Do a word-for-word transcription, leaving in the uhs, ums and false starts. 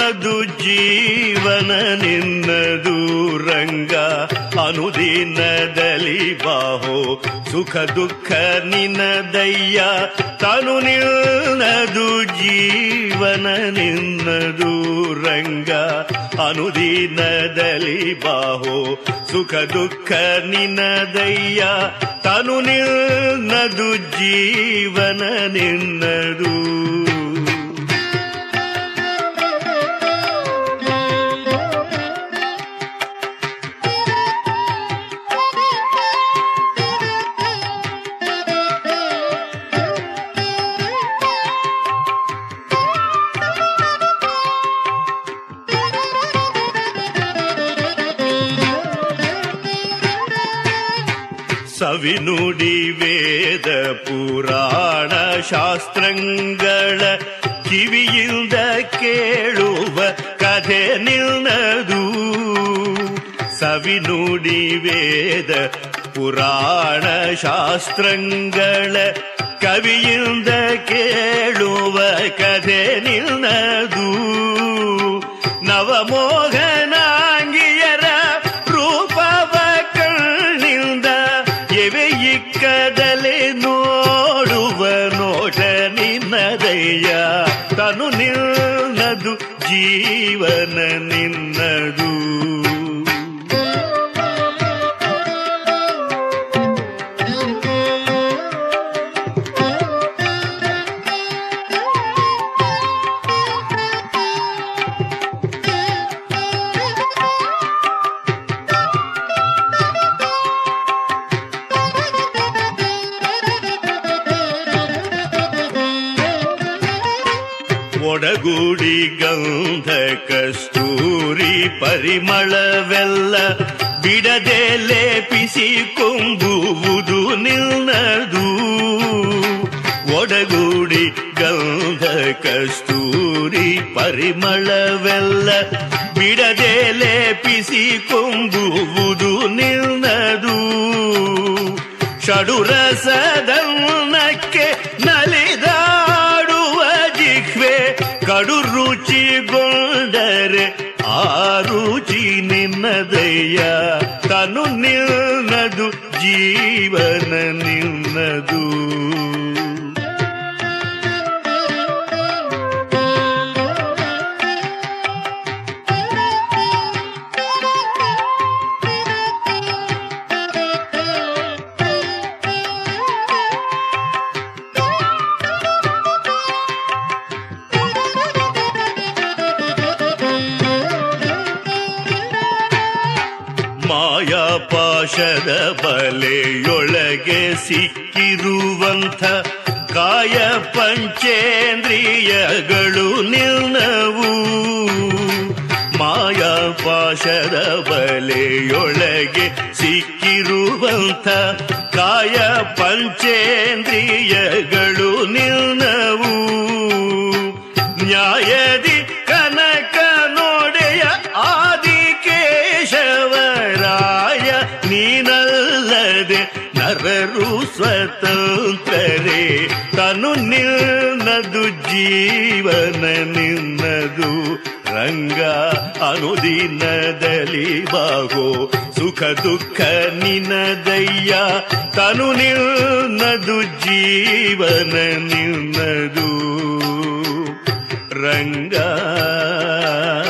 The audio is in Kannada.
ನಿನ್ನದು ಜೀವನ ನಿನ್ನದು ರಂಗ ಅನುದಿನದಲ್ಲಿ ಬಾಹೋ ಸುಖ ದುಃಖ ನಿನ್ನದಯ್ಯ ತನು ನಿನ್ನದು ಜೀವನ ನಿನ್ನದು ರಂಗ ಅನುದಿನದಲ್ಲಿ ಬಾಹೋ ಸುಖ ದುಃಖ ನಿನ್ನದಯ್ಯ ತನು ನಿನ್ನದು ಜೀವನ ನಿನ್ನದು. ಸವಿನುಡಿ ವೇದ ಪುರಾಣ ಶಾಸ್ತ್ರಗಳ ಕಿವಿಯಿಂದ ಕೇಳುವ ಕಥೆ ನಿನ್ನದು. ಸವಿನುಡಿ ವೇದ ಪುರಾಣ ಶಾಸ್ತ್ರಗಳ ಕವಿಯಿಂದ ಕೇಳುವ ಕಥೆ ನಿನ್ನದು. ನವಮೋಹನಾಂಗಿಯರ ರೂಪವ ಕಣ್ಣಿಂದ ಎವೆಯಿಕ್ಕದಲೆ ನೋಡುವ ನೋಟ ನಿನ್ನದಯ್ಯ ತನು ನಿನ್ನದು ಜೀವನ ನಿನ್ನದು. ಒಡಗೂಡಿ ಗಂಧ ಕಸ್ತೂರಿ ಪರಿಮಳವೆಲ್ಲ ಬಿಡದೆ ಲೇಪಿಸಿ ಕೊಂಬುವುದು ನಿನ್ನದು. ಒಡಗೂಡಿ ಗಂಧ ಕಸ್ತೂರಿ ಪರಿಮಳವೆಲ್ಲ ಬಿಡದೆ ಲೇಪಿಸಿ ಕೊಂಬುವುದು ನಿನ್ನದು. ಷಡುರಸದನ್ನಕ್ಕೆ ನಲಿದಾಡುವ ಜಿಹ್ವೆ ಕಡು ರುಚಿಗೊಂಡರೆ ಆ ರುಚಿ ನಿನ್ನದಯ್ಯ ತನು ನಿನ್ನದು ಜೀವನ ನಿನ್ನದು. ಮಾಯಾಪಾಶದ ಬಲೆಯೊಳಗೆ ಸಿಕ್ಕಿರುವಂಥ ಕಾಯ ಪಂಚೇಂದ್ರಿಯಗಳು ನಿನ್ನವು. ಮಾಯಾಪಾಶದ ಬಲೆಯೊಳಗೆ ಸಿಕ್ಕಿರುವಂಥ ಕಾಯ ಪಂಚೇಂದ್ರಿಯಗಳು ನಿನ್ನವು. ನ್ಯಾಯದಿ ಕನಕ ನೋಡೆಯ ಆದಿಕೇಶವರಾಯ ನೀನಲ್ಲದೆ ನರರು ಸ್ವತಂತ್ರರೇ ತನು ನಿನ್ನದು ಜೀವನ ನಿನ್ನದು ರಂಗ ಅನುದಿನದಲ್ಲಿ ಬಾಗೋ ಸುಖ ದುಃಖ ನಿನ್ನದಯ್ಯ ತನು ನಿನ್ನದು ಜೀವನ ನಿನ್ನದು ರಂಗ.